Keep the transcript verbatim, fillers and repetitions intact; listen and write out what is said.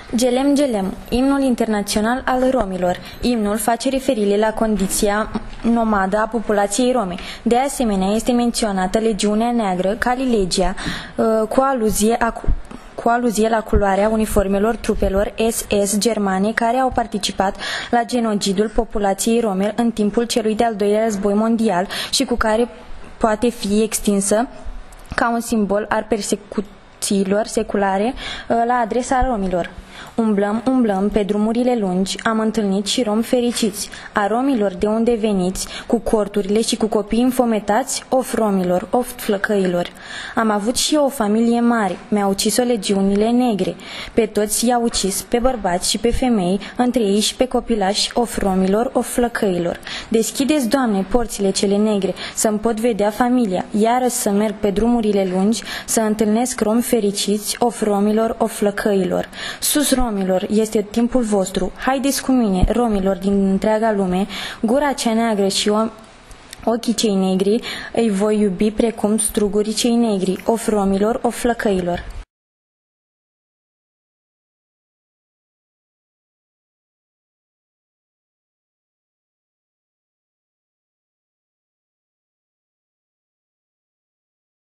Gelem Gelem, imnul internațional al romilor. Imnul face referire la condiția nomadă a populației rome. De asemenea, este menționată legiunea neagră, Calilegia, cu aluzie a cu aluzie la culoarea uniformelor trupelor S S germane care au participat la genocidul populației rome în timpul celui de-al doilea război mondial și cu care poate fi extinsă ca un simbol al persecuțiilor seculare la adresa romilor. Umblăm, umblăm pe drumurile lungi, am întâlnit și romi fericiți. A romilor de unde veniți, cu corturile și cu copii înfometați, of romilor, of flăcăilor. Am avut și eu o familie mare, mi-au ucis-o legiunile negre. Pe toți i-au ucis, pe bărbați și pe femei, între ei și pe copilași, of romilor, of flăcăilor. Deschideți, Doamne, porțile cele negre, să-mi pot vedea familia, iară să merg pe drumurile lungi, să întâlnesc romi fericiți, of romilor, of flăcăilor. Sus, romilor, este timpul vostru. Haideți cu mine, romilor din întreaga lume, gura cea neagră și ochii cei negri, îi voi iubi precum strugurii cei negri, of romilor, of flăcăilor.